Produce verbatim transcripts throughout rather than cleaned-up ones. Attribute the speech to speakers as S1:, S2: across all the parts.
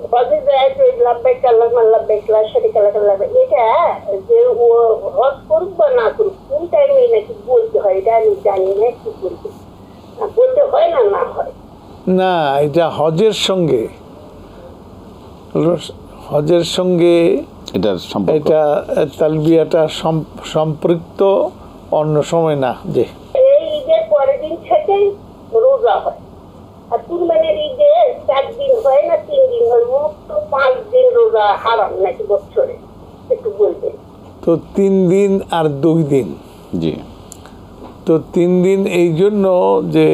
S1: হজে যায় যে লাব্বাইক আল্লাহুম্মা লাব্বাইক লা শারীকা লাক লাব্বাইক, এটা যে ও হজ করুক বা না করুক কোন টাইমে নাকি বলতে হয় এটা আমি জানি না, কি বলতে বলতে হয় না না হয়
S2: না, এটা হজের সঙ্গে হজের সঙ্গে
S3: এটার সম্পর্ক,
S2: এটা তালবিয়াটা সম্পৃক্ত, অন্য সময় না। যে
S1: এই ঈদের পরের দিন থেকেই রোজা হয়, আর কুরবানির ঈদে চার দিন হয় না তিন দিন হয়, মোট তো পাঁচ দিন রোজা হারাম নাকি বছরে, একটু বলবেন।
S2: তো তিন দিন আর দুই দিন,
S3: জি,
S2: তো তিন দিন এই জন্য যে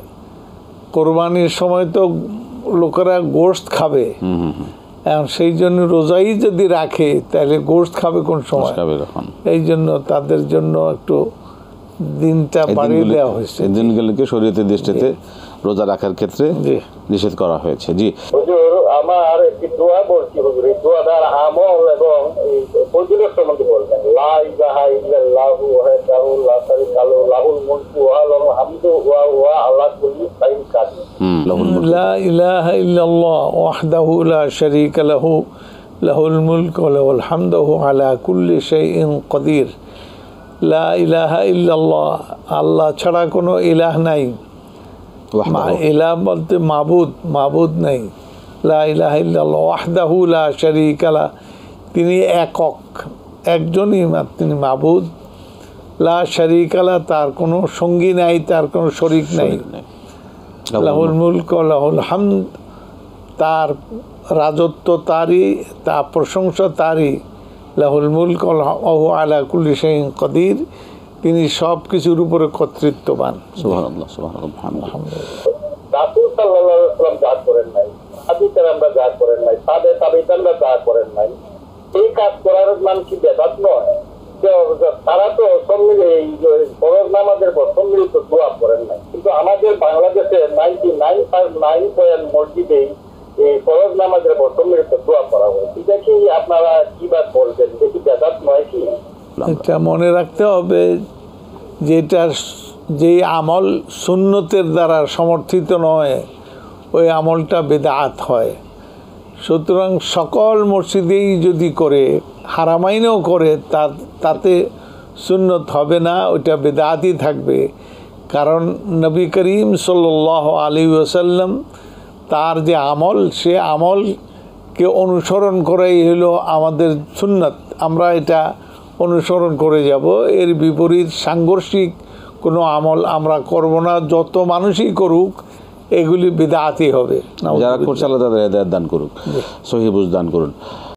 S2: কোরবানির সময় তো লোকেরা গোশত খাবে, এখন সেই জন্য রোজাই যদি রাখে তাহলে গোশত খাবে কোন সময়, এই জন্য তাদের জন্য একটু দিনটা বাড়িয়ে দেওয়া হয়েছে।
S3: এই দিনগুলোকে শরীয়তের দৃষ্টিতে রোজা রাখার ক্ষেত্রে নিষেধ করা হয়েছে। জি
S4: হুজুর, আমার একটি দোয়া বলছি হুজুর, এই দোয়াটার আমল এবং ফজিলত সম্বন্ধে বলবেন। লা ইলাহা ইল্লাল্লাহু ওয়াহদাহু লা শারীকা লাহু লাহুল মুলকু ওয়া লাহুল হামদু ওয়া হুয়া আলা কুল্লি শাইইন কাদির।
S2: লা ইলাহা ইল্লাল্লাহ ওয়াহদাহু লা শারীকা লাহু লাহুল মুলকু ওয়া লাহুল হামদু আলা কুল্লি শাইইন কাদির। লা ইলাহা ইল্লাল্লাহ, আল্লাহ ছাড়া কোনো ইলাহ নাই, ইলাহ বলতে মাবুদ, মাবুদ নাই। লা ইলাহা ইল্লাল্লাহ ওয়াহদাহু লা শারীকা লাহু, তিনি একক, একজনই তিনি মাবুদ। লা শারীকা লাহু, তার কোনো সঙ্গী নাই, তার কোনো শরীক নাই। লাহুল মুলক ওয়া লাহুল হামদ, তার রাজত্ব তারই, তার প্রশংসা তারই। লাহুল মুলক ওয়া হুয়া আলা কুল্লি শাইইন কাদির, তিনি সব কিছুর উপরে কর্তৃত্ববান।
S3: সুবহানাল্লাহ, সুবহানাল্লাহ, আলহামদুলিল্লাহ।
S4: রাসূল সাল্লাল্লাহু আলাইহি ওয়াসাল্লাম যা করেন নাই, সাহাবীরা আমরা যা করেন নাই, তাদের তাবেঈনরা যা করেন নাই, এই কাজ করার নাম কি বেদাত নয়? তারা তো ফরজ নামাজের পর সম্মিলিত দোয়া করেন নাই, কিন্তু আমাদের বাংলাদেশে নাইনটি নাইন নাইন পয়েন্ট মসজিদেই এই ফরজ নামাজের পর সম্মিলিত দোয়া করা হয়। এটা কি আপনারা কি বাদ বলবেন, দেখি বেদাত নয় কি?
S2: এটা মনে রাখতে হবে যে এটার যে আমল সুন্নতের দ্বারা সমর্থিত নয়, ওই আমলটা বেদাত হয়। সুতরাং সকল মসজিদেই যদি করে, হারামাইনেও করে, তাতে সুন্নত হবে না, ওইটা বেদাতই থাকবে। কারণ নবী করিম সাল্লাল্লাহু আলাইহি ওয়াসাল্লাম তার যে আমল, সে আমলকে অনুসরণ করাই হলো আমাদের সুন্নত, আমরা এটা অনুসরণ করে যাব। এর বিপরীত সাংঘর্ষিক কোনো আমল আমরা করব না, যত মানুষই করুক এগুলি বিদআতই হবে।
S3: যারা করছে আল্লাহ তাদের হেদায়েত দান করুক, সহিহ বুঝ দান করুন।